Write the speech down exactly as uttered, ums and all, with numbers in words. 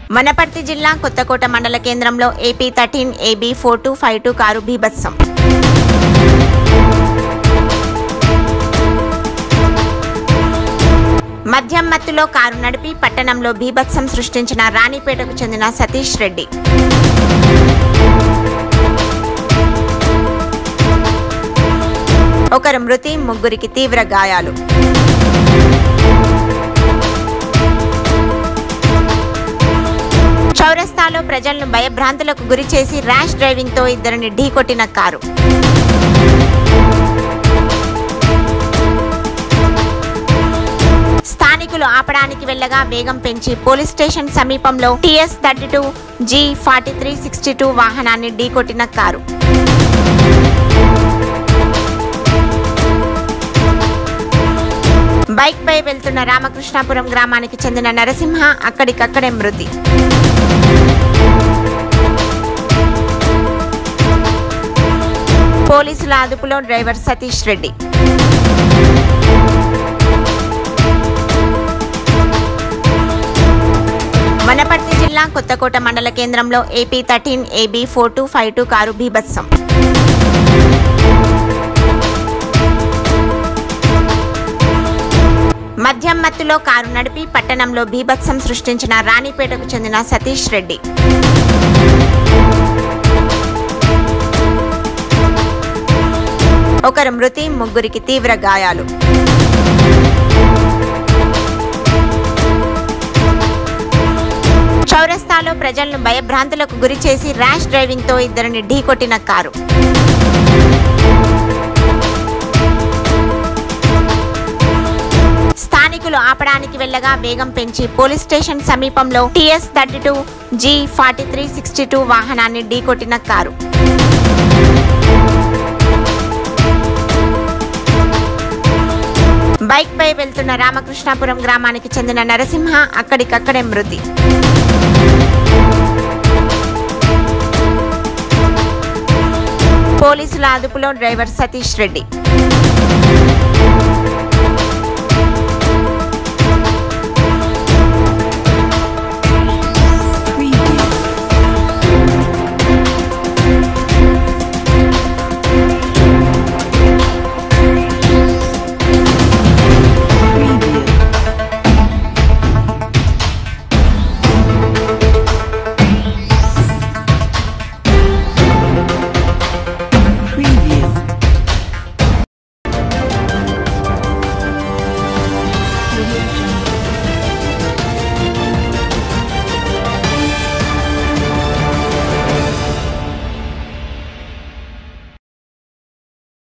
వనపర్తి జిల్లా కొత్తకోట మండల కేంద్రంలో AP thirteen AB four two five two car బీభత్సం. మద్యం మత్తులో కారు నడిపి పట్టణంలో బీభత్సం సృష్టించిన రాణిపేటకు చెందిన సతీష్ రెడ్డి. ఒకరు మృతి, ముగ్గురికి తీవ్ర గాయాలు. చౌరస్తాలో ప్రజలను భయభ్రాంతులకు గురి చేసి ర్యాష్ డ్రైవింగ్ తో ఇద్దరిని ఢీకొట్టిన కారు. స్థానికులు ఆపడానికి వెళ్లగా వేగం పెంచి పోలీస్ స్టేషన్ సమీపంలో TS thirty two G forty three sixty two వాహనాన్ని ఢీకొట్టిన కారు. బైక్ పై వెళ్తున్న రామకృష్ణాపురం గ్రామానికి చెందిన నరసింహ అక్కడికక్కడే మృతి. పోలీసుల అదుపులో డ్రైవర్ సతీష్ రెడ్డి. వనపర్తి జిల్లా కొత్తకోట మండల కేంద్రంలో AP thirteen AB four two five two car బీభత్సం. మద్యం మత్తులో కారు నడిపి పట్టణంలో బీభత్సం సృష్టించిన రాణిపేటకు చెందిన సతీష్ రెడ్డి. ఒకరు మృతి, ముగ్గురికి తీవ్ర గాయాలు. చౌరస్తాలో ప్రజలను భయభ్రాంతులకు గురి చేసి ర్యాష్ డ్రైవింగ్ తో ఇద్దరిని ఢీకొట్టిన కారు. స్థానికులు ఆపడానికి వెళ్లగా వేగం పెంచి పోలీస్ స్టేషన్ సమీపంలో TS thirty two G forty three sixty two వాహనాన్ని ఢీకొట్టిన కారు. బైక్ పై వెళ్తున్న రామకృష్ణాపురం గ్రామానికి చెందిన నరసింహ అక్కడికక్కడే మృతి. పోలీసుల అదుపులో డ్రైవర్ సతీష్ రెడ్డి.